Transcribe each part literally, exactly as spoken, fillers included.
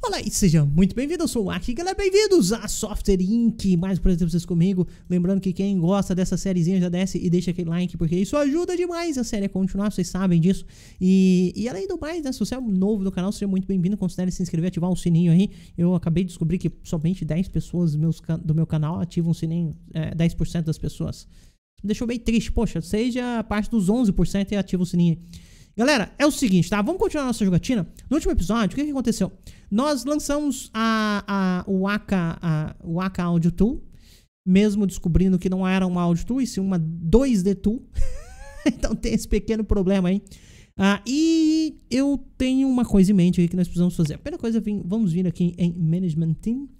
Fala aí, seja muito bem-vindo, eu sou o Aki, galera, bem-vindos a Software Inc, mais um prazer ter vocês comigo, lembrando que quem gosta dessa sériezinha já desce e deixa aquele like, porque isso ajuda demais a série a continuar, vocês sabem disso, e, e além do mais, né, se você é novo no canal, seja muito bem-vindo, considere se inscrever, ativar o sininho aí. Eu acabei de descobrir que somente dez pessoas meus, do meu canal ativam o sininho, é, dez por cento das pessoas, me deixou bem triste, poxa, seja parte dos onze por cento e ativa o sininho. Galera, é o seguinte, tá? Vamos continuar a nossa jogatina. No último episódio, o que, que aconteceu? Nós lançamos a, a, o, Aka, a, o Aka Audio Tool, mesmo descobrindo que não era uma Audio Tool, e sim uma dois D Tool. Então tem esse pequeno problema aí. Ah, e eu tenho uma coisa em mente aqui que nós precisamos fazer. A primeira coisa, vamos vir aqui em Management Team.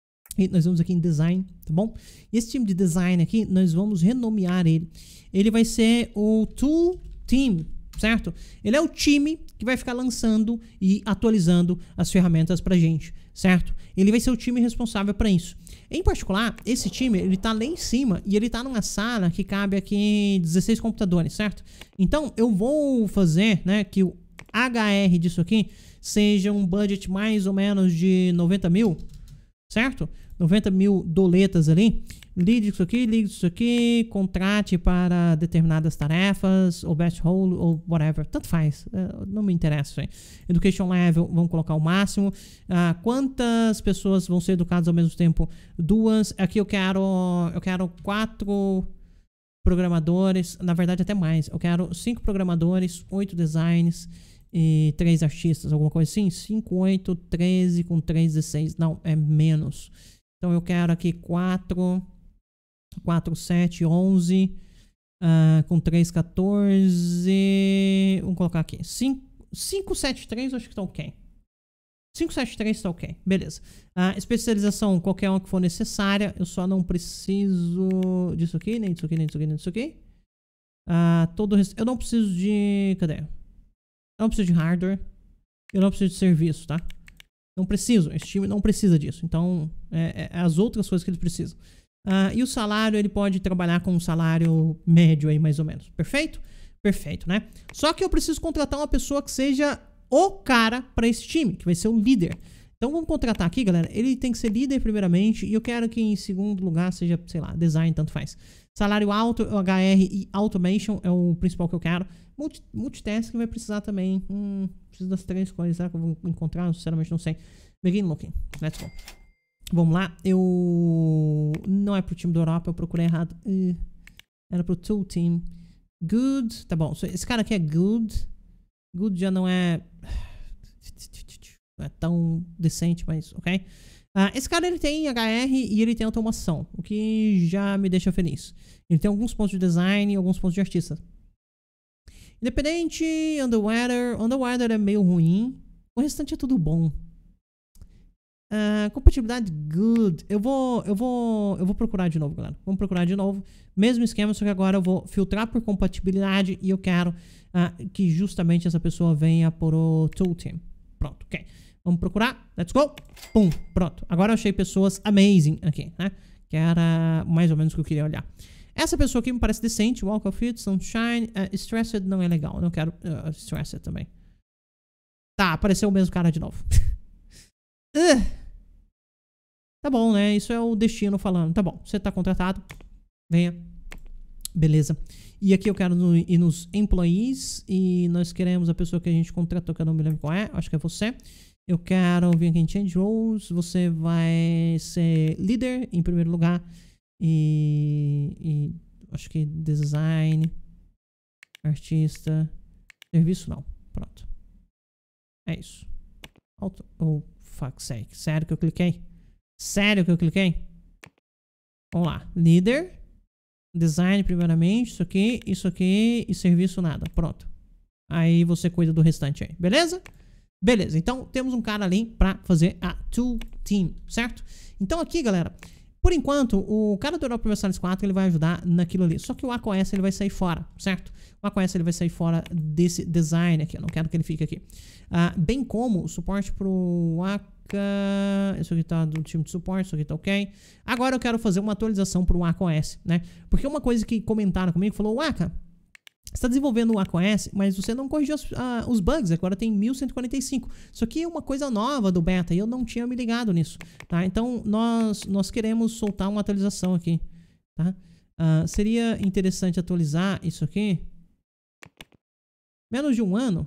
E nós vamos aqui em Design, tá bom? E esse time de Design aqui, nós vamos renomear ele. Ele vai ser o Tool Team, certo? Ele é o time que vai ficar lançando e atualizando as ferramentas pra gente, certo? Ele vai ser o time responsável para isso. Em particular, esse time, ele tá lá em cima e ele tá numa sala que cabe aqui dezesseis computadores, certo? Então, eu vou fazer, né, que o H R disso aqui seja um budget mais ou menos de noventa mil, certo? noventa mil doletas ali. Ligue isso aqui, ligue isso aqui, contrate para determinadas tarefas, ou best role, ou whatever, tanto faz, não me interessa isso aí. Education level, vamos colocar o máximo. Ah, quantas pessoas vão ser educadas ao mesmo tempo? Duas. Aqui eu quero, eu quero quatro programadores, na verdade até mais. Eu quero cinco programadores, oito designs e três artistas, alguma coisa assim. cinco, oito, treze com três, dezesseis, não, é menos. Então eu quero aqui quatro... quatro, sete, onze, uh, com três, quatorze, vamos colocar aqui, cinco, sete, três, acho que tá ok. cinco, sete, três tá ok, beleza. Uh, especialização, qualquer uma que for necessária, eu só não preciso disso aqui, nem disso aqui, nem disso aqui, nem disso aqui. Uh, todo rest... Eu não preciso de... cadê? Eu não preciso de hardware, eu não preciso de serviço, tá? Não preciso, esse time não precisa disso, então é, é as outras coisas que eles precisam. Uh, e o salário, ele pode trabalhar com um salário médio aí, mais ou menos. Perfeito? Perfeito, né? Só que eu preciso contratar uma pessoa que seja o cara para esse time, que vai ser o líder. Então vamos contratar aqui, galera. Ele tem que ser líder primeiramente, e eu quero que em segundo lugar seja, sei lá, design, tanto faz. Salário alto, H R e automation é o principal que eu quero. Multi multitasking vai precisar também. Hum, preciso das três coisas. Será que eu vou encontrar? Sinceramente não sei. Begin looking. Let's go. Vamos lá, eu... não é pro time da Europa, eu procurei errado. Uh, era pro Tool Team. Good, tá bom. Esse cara aqui é good. Good já não é... não é tão decente, mas ok. Uh, esse cara, ele tem H R e ele tem automação, o que já me deixa feliz. Ele tem alguns pontos de design e alguns pontos de artista. Independente, Underweather. Underweather é meio ruim. O restante é tudo bom. Uh, compatibilidade good. Eu vou, eu vou, eu vou procurar de novo, galera. Vamos procurar de novo. Mesmo esquema, só que agora eu vou filtrar por compatibilidade e eu quero uh, que justamente essa pessoa venha por o Tool Team. Pronto, ok. Vamos procurar. Let's go. Pum, pronto. Agora eu achei pessoas amazing aqui, né? Que era mais ou menos o que eu queria olhar. Essa pessoa aqui me parece decente. Walk of It, Sunshine. Uh, Stressed não é legal. Eu não quero uh, Stressed também. Tá, apareceu o mesmo cara de novo. Uh, tá bom, né? Isso é o destino falando. Tá bom, você tá contratado. Venha. Beleza. E aqui eu quero no, ir nos employees. E nós queremos a pessoa que a gente contratou, que eu não me lembro qual é. Acho que é você. Eu quero vir aqui em Change Roles. Você vai ser líder em primeiro lugar. E, e acho que design, artista, serviço não. Pronto. É isso. Auto, oh, fuck sake. Sério que eu cliquei? Sério que eu cliquei? Vamos lá. Líder. Design primeiramente. Isso aqui, isso aqui. E serviço nada. Pronto. Aí você cuida do restante aí. Beleza? Beleza. Então temos um cara ali pra fazer a Tool Team. Certo? Então aqui, galera. Por enquanto, o cara do Europa Universalis quatro ele vai ajudar naquilo ali. Só que o macOS ele vai sair fora, certo? O macOS ele vai sair fora desse design aqui. Eu não quero que ele fique aqui. Uh, bem como o suporte pro Aka. Isso aqui tá do time de suporte, isso aqui tá ok. Agora eu quero fazer uma atualização pro macOS, né? Porque uma coisa que comentaram comigo falou: Aka, está desenvolvendo o macOS, mas você não corrigiu os, ah, os bugs, agora tem mil cento e quarenta e cinco. Isso aqui é uma coisa nova do beta e eu não tinha me ligado nisso, tá? Então nós, nós queremos soltar uma atualização aqui, tá? Uh, seria interessante atualizar isso aqui. Menos de um ano.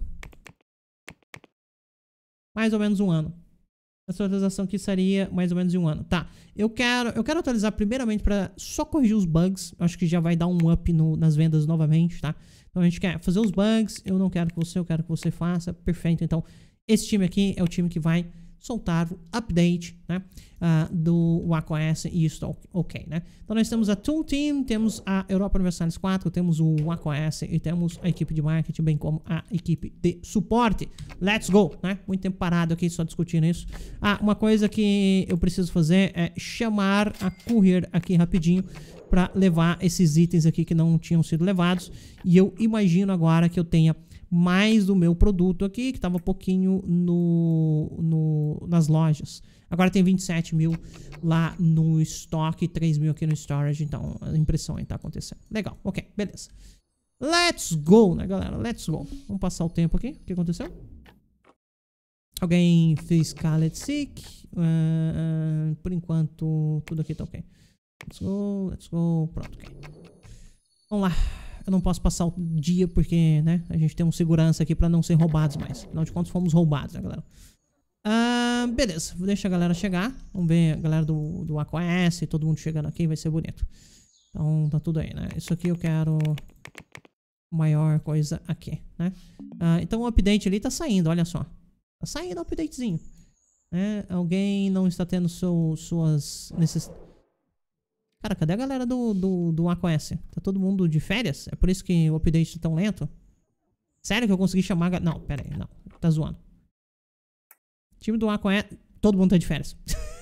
Mais ou menos um ano. Essa atualização aqui seria mais ou menos de um ano. Tá, eu quero, eu quero atualizar primeiramente para só corrigir os bugs. Acho que já vai dar um up no, nas vendas novamente, tá? Então a gente quer fazer os bugs. Eu não quero que você, eu quero que você faça. Perfeito, então esse time aqui é o time que vai soltar o update, né, uh, do macOS e isso tá ok, né? Então nós temos a Tool Team, temos a Europa Universalis quatro, temos o macOS e temos a equipe de marketing, bem como a equipe de suporte. Let's go, né? Muito tempo parado aqui só discutindo isso. Ah, uma coisa que eu preciso fazer é chamar a Courier aqui rapidinho para levar esses itens aqui que não tinham sido levados. E eu imagino agora que eu tenha mais do meu produto aqui, que estava um pouquinho no, no, nas lojas. Agora tem vinte e sete mil lá no estoque, três mil aqui no storage, então a impressão aí tá acontecendo. Legal, ok, beleza. Let's go, né, galera? Let's go. Vamos passar o tempo aqui. O que aconteceu? Alguém fez Scarlet Sick. Uh, uh, por enquanto, tudo aqui tá ok. Let's go, let's go. Pronto, ok. Vamos lá. Eu não posso passar o dia porque, né, a gente tem um segurança aqui pra não ser roubados mais. Afinal de contas, fomos roubados, né, galera? Ah, beleza, deixa a galera chegar. Vamos ver a galera do, do macOS, todo mundo chegando aqui, vai ser bonito. Então, tá tudo aí, né? Isso aqui eu quero maior coisa aqui, né? Ah, então o update ali tá saindo, olha só. Tá saindo o updatezinho. Né? Alguém não está tendo seu, suas necessidades. Cara, cadê a galera do, do, do macOS? Tá todo mundo de férias? É por isso que o update tá tão lento? Sério que eu consegui chamar... A... Não, pera aí, não. Tá zoando. Time do macOS... Todo mundo tá de férias.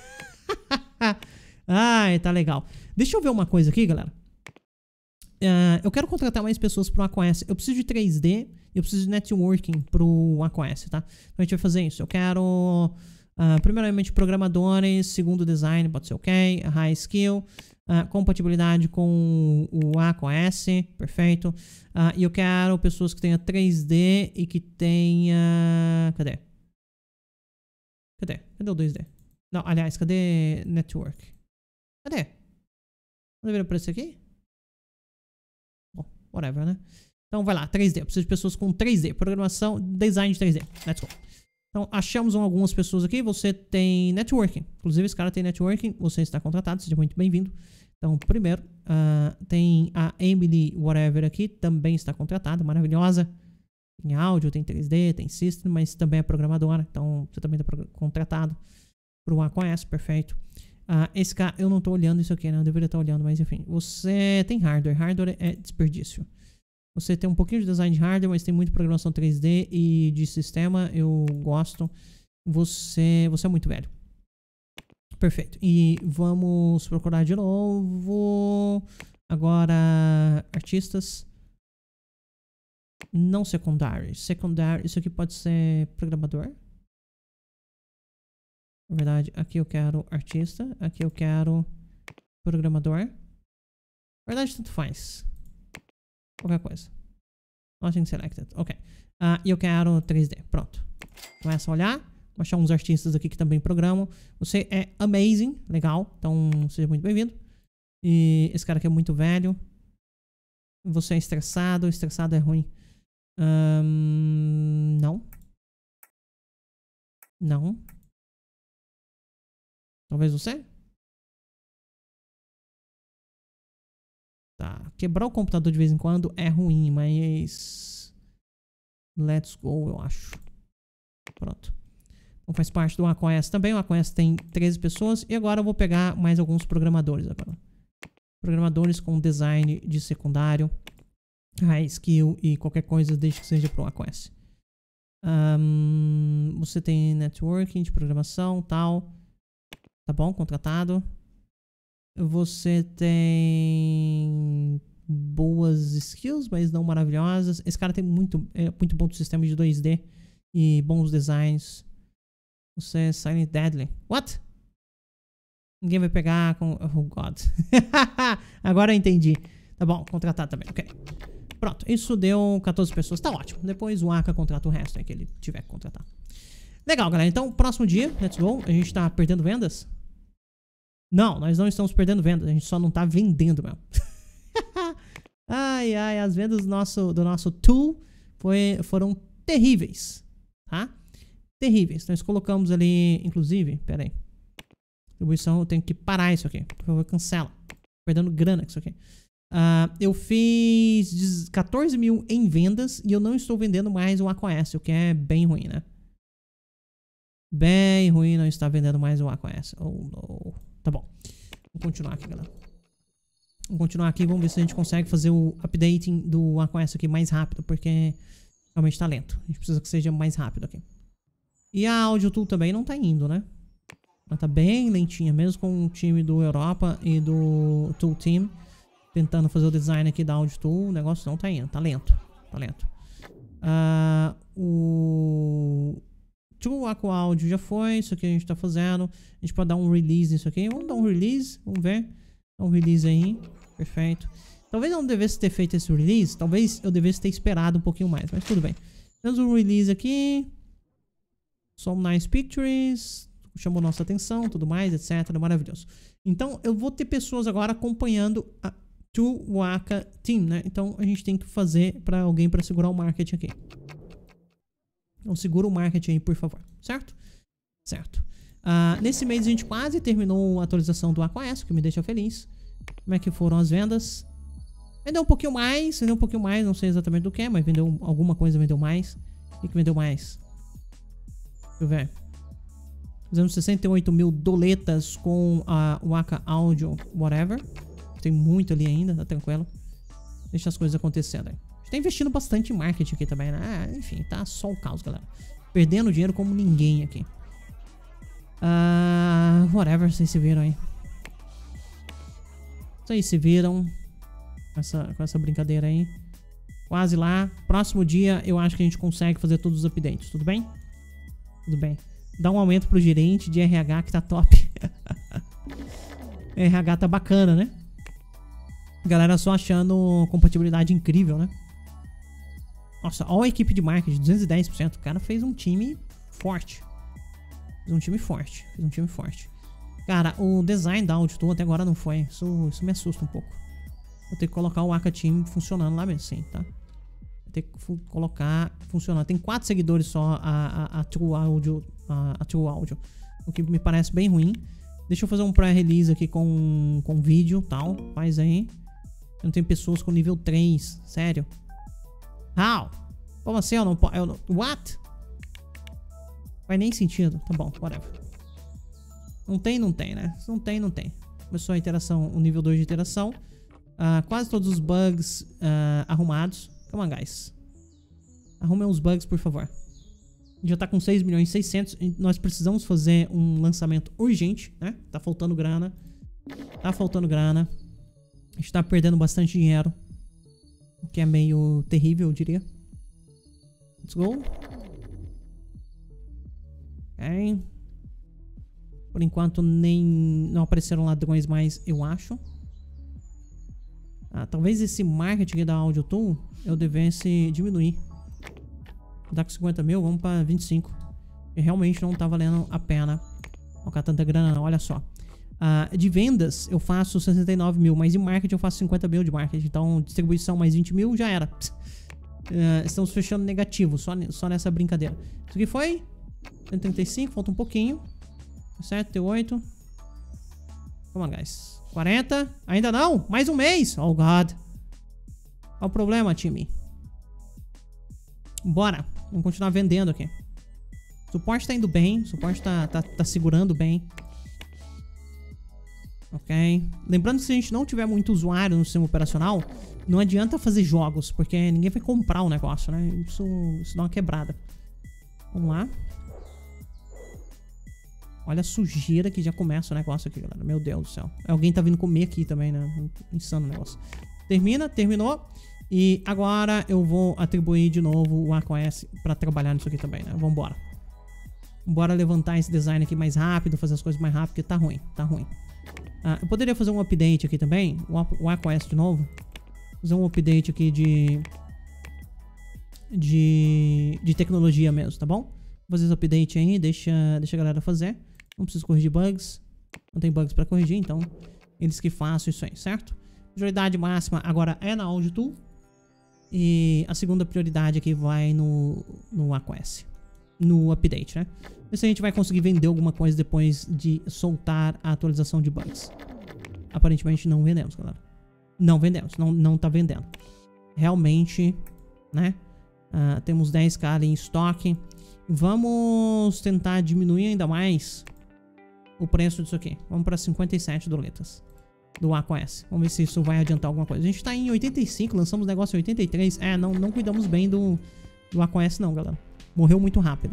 Ai, tá legal. Deixa eu ver uma coisa aqui, galera. Uh, eu quero contratar mais pessoas pro macOS. Eu preciso de três D e eu preciso de networking pro macOS, tá? Então a gente vai fazer isso. Eu quero... Uh, primeiramente programadores, segundo design, pode ser ok, high skill... Uh, compatibilidade com o macOS, perfeito. Uh, e eu quero pessoas que tenham três D e que tenha... Cadê? Cadê? Cadê o dois D? Não, aliás, cadê Network? Cadê? Não deveria aparecer aqui? Bom, whatever, né? Então vai lá, três D. Eu preciso de pessoas com três D. Programação, design de três D. Let's go. Então achamos algumas pessoas aqui. Você tem networking. Inclusive esse cara tem networking. Você está contratado, seja muito bem-vindo. Então, primeiro, uh, tem a Emily Whatever aqui, também está contratada, maravilhosa. Tem áudio, tem três D, tem system, mas também é programadora. Então, você também está contratado para o macOS, perfeito. Uh, esse cara, eu não estou olhando isso aqui, né? Eu deveria estar olhando, mas enfim. Você tem hardware. Hardware é desperdício. Você tem um pouquinho de design de hardware, mas tem muita programação três D e de sistema. Eu gosto. Você, você é muito velho. Perfeito. E vamos procurar de novo. Agora, artistas. Não secundários. Secundário. Isso aqui pode ser programador. Na verdade, aqui eu quero artista. Aqui eu quero programador. Na verdade, tanto faz. Qualquer coisa. Nothing selected. Ok. Uh, e eu quero três D. Pronto. Começa a olhar. Vou achar uns artistas aqui que também programam. Você é amazing. Legal. Então, seja muito bem-vindo. E esse cara aqui é muito velho. Você é estressado. Estressado é ruim. Um, não. Não. Talvez você? Tá. Quebrar o computador de vez em quando é ruim, mas... Let's go, eu acho. Pronto. Então faz parte do macOS também. O macOS tem treze pessoas. E agora eu vou pegar mais alguns programadores agora. Programadores com design de secundário, high skill e qualquer coisa desde que seja pro macOS. Um, você tem networking de programação, tal. Tá bom, contratado. Você tem boas skills, mas não maravilhosas. Esse cara tem muito, é, muito bom sistema de dois D e bons designs. Você é Silent Deadly. What? Ninguém vai pegar com... Oh, God. Agora eu entendi. Tá bom, contratado também. Ok. Pronto, isso deu quatorze pessoas. Tá ótimo. Depois o Aka contrata o resto, né, que ele tiver que contratar. Legal, galera. Então, próximo dia, let's go. A gente tá perdendo vendas? Não, nós não estamos perdendo vendas. A gente só não tá vendendo mesmo. Ai, ai, as vendas do nosso, do nosso tool foi, foram terríveis, tá? Terríveis. Nós colocamos ali, inclusive, pera aí. Distribuição, eu tenho que parar isso aqui. Por favor, cancela. Perdendo grana com isso aqui. Uh, eu fiz quatorze mil em vendas e eu não estou vendendo mais o Aqua-S, o que é bem ruim, né? Bem ruim não estar vendendo mais o Aqua-S. Oh, não. Tá bom. Vamos continuar aqui, galera. Vamos continuar aqui, vamos ver se a gente consegue fazer o updating do Aqua-S aqui mais rápido, porque realmente tá lento. A gente precisa que seja mais rápido aqui. E a Audio Tool também não tá indo, né? Ela tá bem lentinha, mesmo com o time do Europa e do Tool Team tentando fazer o design aqui da Audio Tool, o negócio não tá indo, tá lento, tá lento. Uh, o Tool Aqua Audio já foi, isso aqui a gente tá fazendo. A gente pode dar um release nisso aqui, vamos dar um release, vamos ver. Dá um release aí, perfeito. Talvez eu não devesse ter feito esse release, talvez eu devesse ter esperado um pouquinho mais, mas tudo bem. Temos um release aqui. Some nice pictures. Chamou nossa atenção, tudo mais, etcétera. Maravilhoso. Então, eu vou ter pessoas agora acompanhando a Tool Waka Team, né? Então, a gente tem que fazer para alguém para segurar o marketing aqui. Então, segura o marketing aí, por favor. Certo? Certo. Uh, nesse mês, a gente quase terminou a atualização do Aqua-S, que me deixa feliz. Como é que foram as vendas? Vendeu um pouquinho mais, vendeu um pouquinho mais, não sei exatamente do que, mas vendeu alguma coisa, vendeu mais. O que, que vendeu mais? Deixa eu ver. Fizemos sessenta e oito mil doletas com a Waka Audio, whatever. Tem muito ali ainda, tá tranquilo. Deixa as coisas acontecendo aí. A gente tá investindo bastante em marketing aqui também, né? Ah, enfim, tá só o caos, galera. Perdendo dinheiro como ninguém aqui. Ah, uh, whatever, vocês se viram aí. Vocês se viram com essa, com essa brincadeira aí. Quase lá. Próximo dia eu acho que a gente consegue fazer todos os updates, tudo bem? Tudo bem. Dá um aumento pro gerente de R H que tá top. R H tá bacana, né? Galera só achando compatibilidade incrível, né? Nossa, olha a equipe de marketing, duzentos e dez por cento. O cara fez um time forte. Fez um time forte. Fez um time forte. Cara, o design da Audio Tool até agora não foi. Isso, isso me assusta um pouco. Vou ter que colocar o Aka Team funcionando lá mesmo, sim, tá? Vou ter que colocar funcionando. Tem quatro seguidores só a, a, a True Audio. A, a True Audio. O que me parece bem ruim. Deixa eu fazer um pré-release aqui com, com vídeo e tal. Faz aí. Eu não tenho pessoas com nível três. Sério. How? Como assim? Eu não posso. What? Faz nem sentido. Tá bom, whatever. Não tem, não tem, né? Se não tem, não tem. Começou a interação, o nível dois de interação. Uh, quase todos os bugs uh, arrumados. Come on, guys. Arrumem os bugs, por favor. Já tá com seis milhões e seiscentos. Nós precisamos fazer um lançamento urgente, né? Tá faltando grana. Tá faltando grana. A gente tá perdendo bastante dinheiro. O que é meio terrível, eu diria. Let's go. Ok. Por enquanto nem... não apareceram ladrões mais, eu acho. Ah, talvez esse marketing da Audio Tool eu devesse diminuir. Dá com cinquenta mil, vamos pra vinte e cinco. E realmente não tá valendo a pena colocar tanta grana não, olha só. Uh, de vendas eu faço sessenta e nove mil, mas em marketing eu faço cinquenta mil de marketing. Então distribuição mais vinte mil já era. Uh, estamos fechando negativo, só, só nessa brincadeira. Isso aqui foi cento e trinta e cinco, falta um pouquinho. setenta e oito. Come on, guys. quarenta. Ainda não? Mais um mês. Oh, God. Qual o problema, time? Bora. Vamos continuar vendendo aqui. O suporte tá indo bem. O suporte tá, tá, tá segurando bem. Ok. Lembrando que se a gente não tiver muito usuário no sistema operacional, não adianta fazer jogos, porque ninguém vai comprar o negócio, né? Isso, isso dá uma quebrada. Vamos lá. Olha a sujeira que já começa o negócio aqui, galera. Meu Deus do céu. Alguém tá vindo comer aqui também, né? Insano o negócio. Termina, terminou. E agora eu vou atribuir de novo o Aqua-S pra trabalhar nisso aqui também, né? Vambora. Bora levantar esse design aqui mais rápido, fazer as coisas mais rápido, porque tá ruim, tá ruim. Ah, eu poderia fazer um update aqui também, o Aqua-S de novo. fazer um update aqui de... De, de tecnologia mesmo, tá bom? Vou fazer esse update aí, deixa, deixa a galera fazer. Não preciso corrigir bugs. Não tem bugs pra corrigir, então eles que façam isso aí, certo? Prioridade máxima agora é na Audio Tool. E a segunda prioridade aqui vai no, no macOS. No update, né? Ver se a gente vai conseguir vender alguma coisa depois de soltar a atualização de bugs. Aparentemente não vendemos, galera. Não vendemos, não, não tá vendendo. Realmente, né? Uh, temos dez k ali em estoque. Vamos tentar diminuir ainda mais o preço disso aqui. Vamos para cinquenta e sete doletas do macOS. Vamos ver se isso vai adiantar alguma coisa. A gente tá em oitenta e cinco, lançamos o negócio em oitenta e três. É, não, não cuidamos bem do, do macOS não, galera. Morreu muito rápido.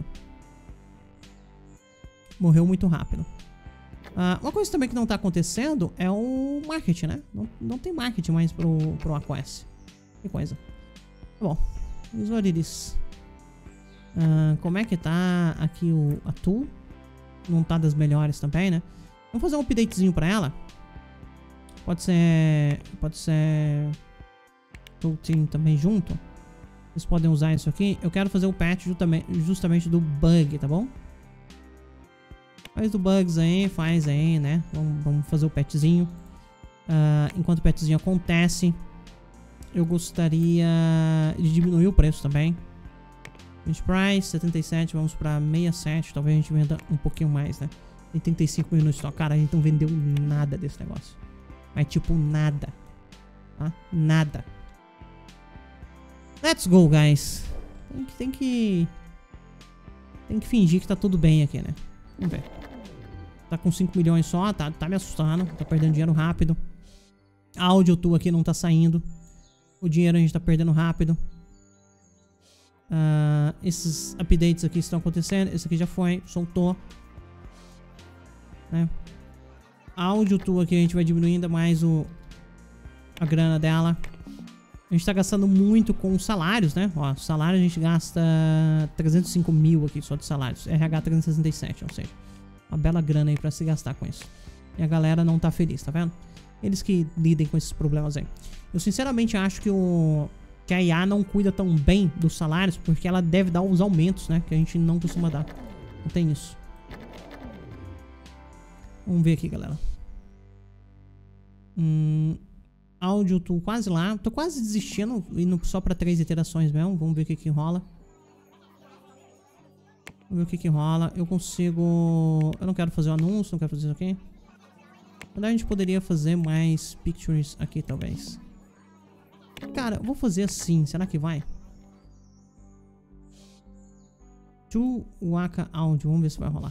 Morreu muito rápido. Uh, uma coisa também que não tá acontecendo é o marketing, né? Não, não tem marketing mais pro, pro macOS. Que coisa. Tá bom. Visualize. Uh, como é que tá aqui o, a tool? Não tá das melhores também, né? Vamos fazer um updatezinho pra ela. Pode ser... Pode ser... Tool Team também junto. Vocês podem usar isso aqui. Eu quero fazer o patch justamente, justamente do bug, tá bom? Faz do bugs aí, faz aí, né? Vamos, vamos fazer o patchzinho. Uh, enquanto o patchzinho acontece... Eu gostaria de diminuir o preço também. Price, setenta e sete, vamos pra sessenta e sete. Talvez a gente venda um pouquinho mais, né? Tem trinta e cinco mil no estoque. Cara, a gente não vendeu nada desse negócio. Mas tipo, nada. Tá? Nada. Let's go, guys. Tem que, tem que... Tem que fingir que tá tudo bem aqui, né? Vamos ver. Tá com cinco milhões só, tá, tá me assustando. Tá perdendo dinheiro rápido. A Audio Tool aqui não tá saindo. O dinheiro a gente tá perdendo rápido. Uh, esses updates aqui estão acontecendo. Esse aqui já foi, soltou. Né? A Audio Tool aqui a gente vai diminuir ainda mais o, a grana dela. A gente tá gastando muito com salários, né? Ó, salário a gente gasta trezentos e cinco mil aqui só de salários. R H trezentos e sessenta e sete, ou seja, uma bela grana aí pra se gastar com isso. E a galera não tá feliz, tá vendo? Eles que lidem com esses problemas aí. Eu sinceramente acho que o que a I A não cuida tão bem dos salários, porque ela deve dar os aumentos, né? Que a gente não costuma dar. Não tem isso. Vamos ver aqui, galera. Hum, Audio Tool quase lá. Tô quase desistindo, indo só pra três iterações mesmo. Vamos ver o que que rola. Vamos ver o que que rola. Eu consigo... Eu não quero fazer o anúncio, não quero fazer isso aqui. A gente poderia fazer mais pictures aqui, talvez. Cara, eu vou fazer assim. Será que vai? To Waka Audio. Vamos ver se vai rolar.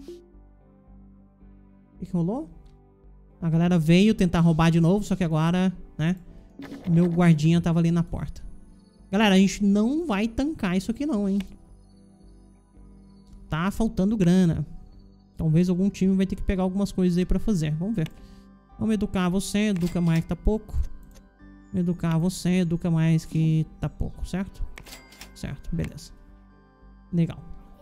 O que que rolou? A galera veio tentar roubar de novo, só que agora, né? Meu guardinha tava ali na porta. Galera, a gente não vai tancar isso aqui não, hein? Tá faltando grana. Talvez algum time vai ter que pegar algumas coisas aí pra fazer. Vamos ver. Vamos educar você. Educa mais que tá pouco. Educar você. Educa mais que tá pouco, certo? Certo, beleza. Legal.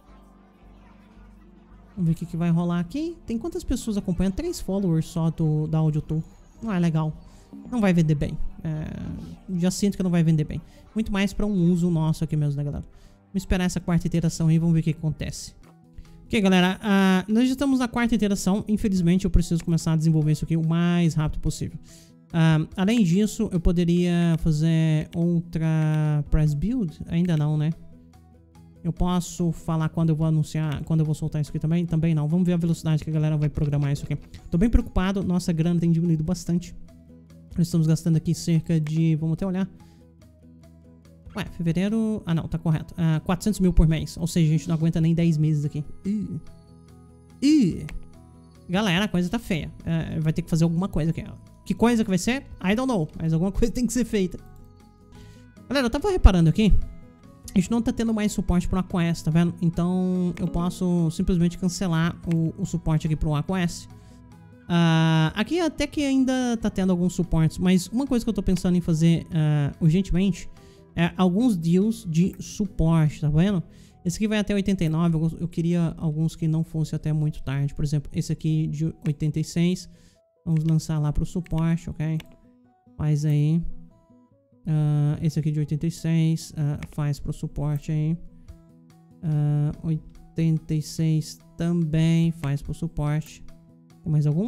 Vamos ver o que, que vai rolar aqui. Tem quantas pessoas acompanhando? Três followers só do, da Audio Tool. Não é legal. Não vai vender bem. É, já sinto que não vai vender bem. Muito mais pra um uso nosso aqui mesmo, né, galera? Vamos esperar essa quarta iteração aí. Vamos ver o que, que acontece. Ok, galera, uh, nós já estamos na quarta iteração. Infelizmente eu preciso começar a desenvolver isso aqui o mais rápido possível. uh, Além disso, eu poderia fazer outra press build. Ainda não, né? Eu posso falar quando eu vou anunciar, quando eu vou soltar isso aqui também? Também não. Vamos ver a velocidade que a galera vai programar isso aqui. Tô bem preocupado, nossa grana tem diminuído bastante. Nós estamos gastando aqui cerca de... Vamos até olhar. Ué, fevereiro... Ah, não, tá correto. Uh, quatrocentos mil por mês. Ou seja, a gente não aguenta nem dez meses aqui. Ih. Ih. Galera, a coisa tá feia. Uh, vai ter que fazer alguma coisa aqui. Que coisa que vai ser? I don't know. Mas alguma coisa tem que ser feita. Galera, eu tava reparando aqui. A gente não tá tendo mais suporte pro macOS, tá vendo? Então, eu posso simplesmente cancelar o, o suporte aqui pro macOS. Uh, aqui até que ainda tá tendo alguns suportes. Mas uma coisa que eu tô pensando em fazer uh, urgentemente... É, alguns deals de suporte, tá vendo? Esse aqui vai até oitenta e nove, eu, eu queria alguns que não fossem até muito tarde. Por exemplo, esse aqui de oitenta e seis. Vamos lançar lá pro suporte, ok? Faz aí. Uh, esse aqui de oitenta e seis uh, faz pro suporte aí. Uh, oitenta e seis também faz pro suporte. Tem mais algum?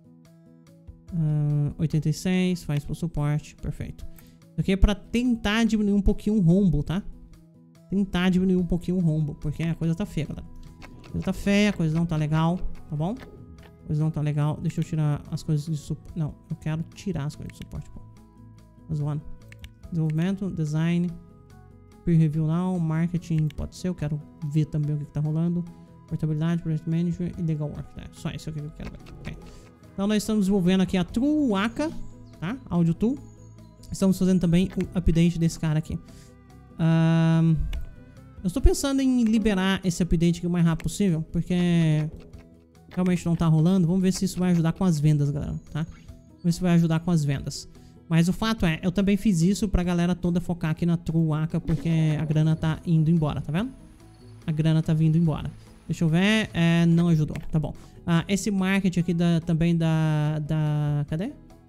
Uh, oitenta e seis faz pro suporte. Perfeito. Isso aqui é pra tentar diminuir um pouquinho o rombo, tá? Tentar diminuir um pouquinho o rombo, porque a coisa tá feia, galera. A coisa tá feia, a coisa não tá legal, tá bom? A coisa não tá legal. Deixa eu tirar as coisas de suporte. Não, eu quero tirar as coisas de suporte, pô. Tá zoando. Desenvolvimento, design, peer review now, marketing, pode ser, eu quero ver também o que, que tá rolando. Portabilidade, project manager e legal work, tá? Só isso aqui que eu quero ver. Okay. Então nós estamos desenvolvendo aqui a True Waka, tá? Audio Tool. Estamos fazendo também o update desse cara aqui. Um, eu estou pensando em liberar esse update aqui o mais rápido possível, porque realmente não tá rolando. Vamos ver se isso vai ajudar com as vendas, galera, tá? Vamos ver se vai ajudar com as vendas. Mas o fato é, eu também fiz isso pra galera toda focar aqui na True Waka, porque a grana tá indo embora, tá vendo? A grana tá vindo embora. Deixa eu ver, é, não ajudou, tá bom. Ah, esse marketing aqui da, também da, da... Cadê?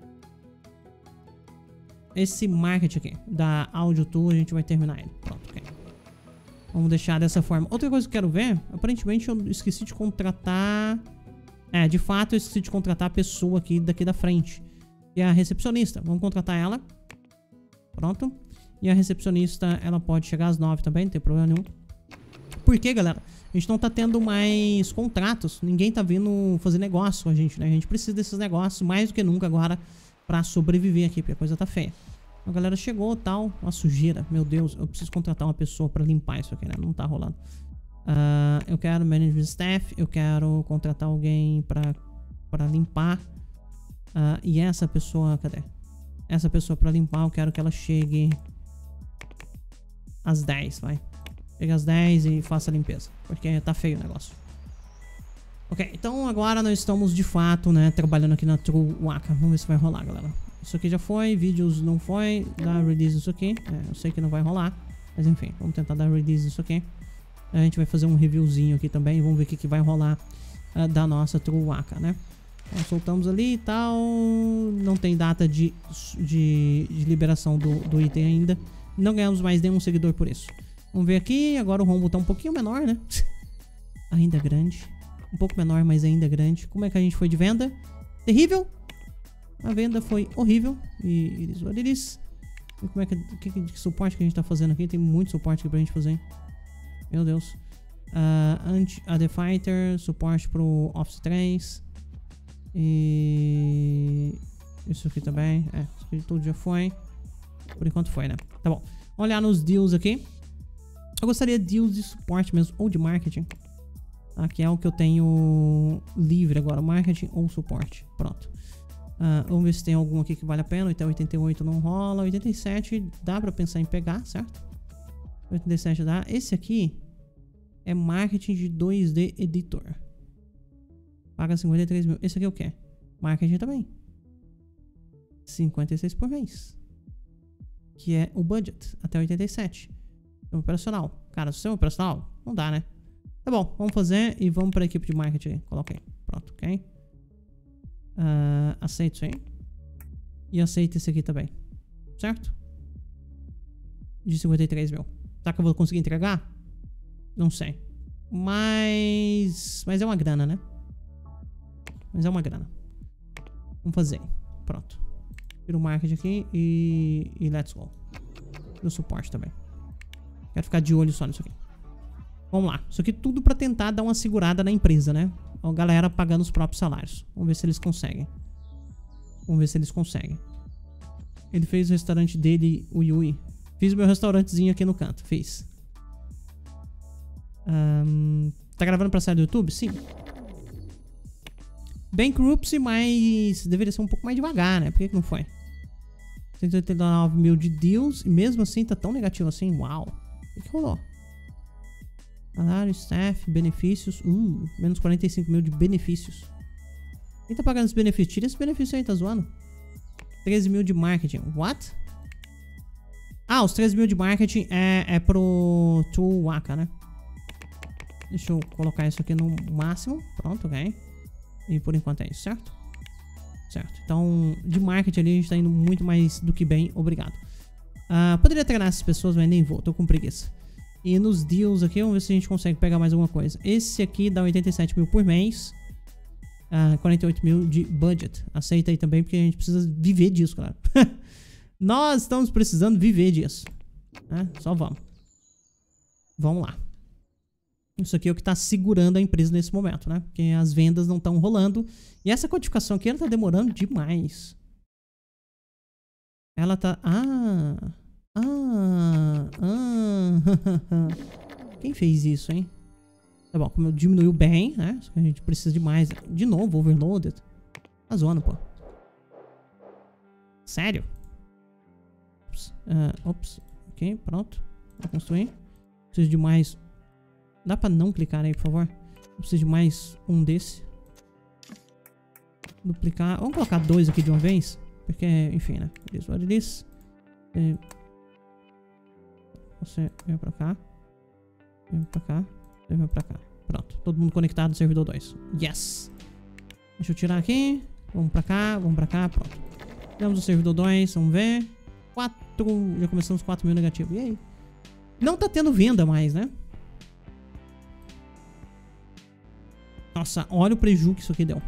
Esse marketing aqui da Audio Tool, a gente vai terminar ele. Pronto, ok. Vamos deixar dessa forma. Outra coisa que eu quero ver, aparentemente eu esqueci de contratar... É, de fato eu esqueci de contratar a pessoa aqui daqui da frente. E a recepcionista, vamos contratar ela. Pronto. E a recepcionista, ela pode chegar às nove também, não tem problema nenhum. Por quê, galera? A gente não tá tendo mais contratos. Ninguém tá vindo fazer negócio com a gente, né? A gente precisa desses negócios mais do que nunca agora pra sobreviver aqui, porque a coisa tá feia. A galera chegou, tal, uma sujeira. Meu Deus, eu preciso contratar uma pessoa pra limpar isso aqui, né? Não tá rolando. Uh, eu quero management staff, eu quero contratar alguém pra, pra limpar. Uh, e essa pessoa, cadê? Essa pessoa pra limpar, eu quero que ela chegue às dez, vai. Chegue às dez e faça a limpeza, porque tá feio o negócio. Ok, então agora nós estamos de fato, né, trabalhando aqui na True Waka. Vamos ver se vai rolar, galera. Isso aqui já foi, vídeos não foi, dá release isso aqui. É, eu sei que não vai rolar, mas enfim, vamos tentar dar release isso aqui. A gente vai fazer um reviewzinho aqui também, vamos ver o que, que vai rolar uh, da nossa True Waka, né? Então, soltamos ali e tal. Não tem data de, de, de liberação do, do item ainda. Não ganhamos mais nenhum seguidor por isso. Vamos ver aqui. Agora o rombo tá um pouquinho menor, né? Ainda grande. Um pouco menor, mas ainda grande. Como é que a gente foi de venda? Terrível. A venda foi horrível. E eles, olha eles. E como é que, que, que suporte que a gente tá fazendo aqui? Tem muito suporte aqui pra gente fazer. Meu Deus. Uh, anti, a The Fighter. Suporte pro Office três. E isso aqui também. É, isso aqui tudo já foi. Por enquanto foi, né? Tá bom. Vamos olhar nos deals aqui. Eu gostaria de deals de suporte mesmo, ou de marketing. Aqui é o que eu tenho livre agora, marketing ou suporte. Pronto. Uh, vamos ver se tem algum aqui que vale a pena. Então oitenta e oito não rola. oitenta e sete dá pra pensar em pegar, certo? oitenta e sete dá. Esse aqui é marketing de dois D editor. Paga cinquenta e três mil. Esse aqui é o que? Marketing também. cinquenta e seis por mês. Que é o budget. Até oitenta e sete. Sistema operacional. Cara, sistema operacional? Não dá, né? Tá bom, vamos fazer e vamos para a equipe de marketing. Coloquei. Pronto, ok. Uh, aceito isso aí. E aceito esse aqui também. Certo? De cinquenta e três mil. Será que eu vou conseguir entregar? Não sei. Mas... Mas é uma grana, né? Mas é uma grana. Vamos fazer. Pronto. Tira o marketing aqui e, e let's go. E o suporte também. Quero ficar de olho só nisso aqui. Vamos lá. Isso aqui tudo pra tentar dar uma segurada na empresa, né? A galera pagando os próprios salários. Vamos ver se eles conseguem. Vamos ver se eles conseguem. Ele fez o restaurante dele, o Yui. Fiz o meu restaurantezinho aqui no canto. Fiz. Um, tá gravando pra sair do YouTube? Sim. Bankruptcy, mas deveria ser um pouco mais devagar, né? Por que que não foi? cento e oitenta e nove mil de deals e mesmo assim tá tão negativo assim. Uau. O que rolou? Salário, staff, benefícios. Uh, menos quarenta e cinco mil de benefícios. Quem tá pagando esse benefício? Tira esse benefício aí, tá zoando? treze mil de marketing. What? Ah, os treze mil de marketing é, é pro True Waka, né? Deixa eu colocar isso aqui no máximo. Pronto, ok. E por enquanto é isso, certo? Certo. Então, de marketing ali a gente tá indo muito mais do que bem. Obrigado. Uh, poderia treinar essas pessoas, mas nem vou. Tô com preguiça. E nos deals aqui, vamos ver se a gente consegue pegar mais alguma coisa. Esse aqui dá oitenta e sete mil por mês. Uh, quarenta e oito mil de budget. Aceita aí também, porque a gente precisa viver disso, claro. Nós estamos precisando viver disso. Né? Só vamos. Vamos lá. Isso aqui é o que está segurando a empresa nesse momento, né? Porque as vendas não estão rolando. E essa codificação aqui, ela tá demorando demais. Ela tá... Ah... Ah... Ah... Quem fez isso, hein? Tá bom, como diminuiu bem, né? Só que a gente precisa de mais. De novo, overloaded. Tá zoando, pô. Sério? Ops. Uh, ops. Ok, pronto. Vou construir. Preciso de mais... Dá pra não clicar aí, por favor? Eu preciso de mais um desse. Duplicar. Vamos colocar dois aqui de uma vez. Porque, enfim, né? Isso, olha isso. Você vem pra cá. Vem pra cá. Você vem pra cá. Pronto. Todo mundo conectado no servidor dois. Yes! Deixa eu tirar aqui. Vamos pra cá. Vamos pra cá. Pronto. Temos o servidor dois. Vamos ver. quatro. Já começamos quatro mil negativo. E aí? Não tá tendo venda mais, né? Nossa, olha o prejuízo que isso aqui deu.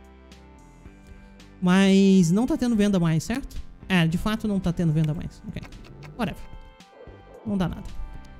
Mas não tá tendo venda mais, certo? É, de fato não tá tendo venda mais. Ok. Whatever. Não dá nada.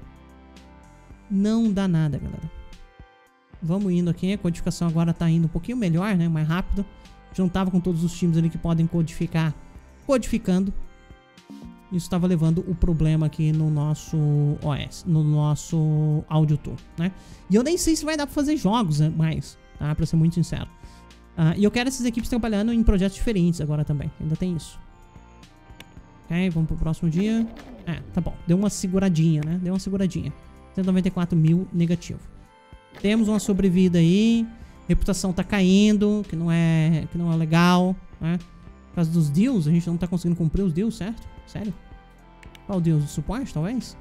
Não dá nada, galera. Vamos indo aqui. A codificação agora tá indo um pouquinho melhor, né? Mais rápido. Já não tava com todos os times ali que podem codificar. Codificando. Isso estava levando o problema aqui no nosso O S, no nosso Audio Tool, né? E eu nem sei se vai dar pra fazer jogos mais, tá? Pra ser muito sincero. Uh, e eu quero essas equipes trabalhando em projetos diferentes agora também. Ainda tem isso. Ok, vamos pro próximo dia. É, tá bom. Deu uma seguradinha, né? Deu uma seguradinha. cento e noventa e quatro mil negativo. Temos uma sobrevida aí. Reputação tá caindo, que não é, que não é legal, né? Por causa dos deals, a gente não tá conseguindo cumprir os deals, certo? Sério? Qual deals? De suporte, talvez?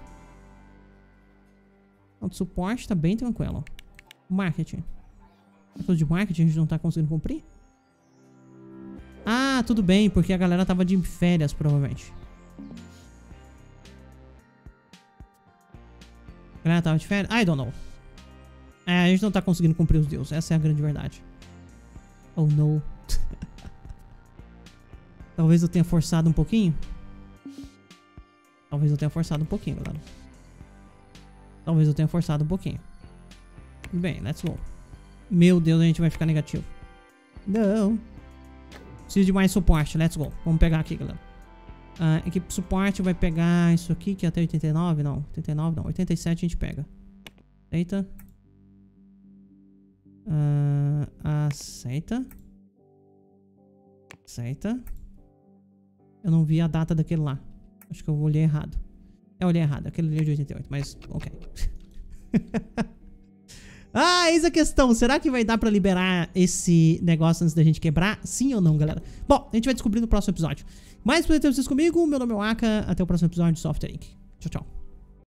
O de suporte tá bem tranquilo. Marketing. O de marketing a gente não tá conseguindo cumprir? Ah, tudo bem, porque a galera tava de férias, provavelmente. A galera tava de férias? I don't know. É, a gente não tá conseguindo cumprir os deals. Essa é a grande verdade. Oh, no. Talvez eu tenha forçado um pouquinho. Talvez eu tenha forçado um pouquinho, galera. Talvez eu tenha forçado um pouquinho. Bem, let's go. Meu Deus, a gente vai ficar negativo. Não. Preciso de mais suporte, let's go. Vamos pegar aqui, galera. Uh, equipe de suporte vai pegar isso aqui, que é até oitenta e nove, não. oitenta e nove não, oitenta e sete a gente pega. Aceita. Uh, aceita. Aceita. Eu não vi a data daquele lá. Acho que eu olhei errado. Eu olhei errado. Aquele ali é de oitenta e oito, mas ok. Ah, eis a questão. Será que vai dar pra liberar esse negócio antes da gente quebrar? Sim ou não, galera? Bom, a gente vai descobrir no próximo episódio. Mais por ter vocês comigo. Meu nome é Waka. Até o próximo episódio de Software Inc. Tchau, tchau.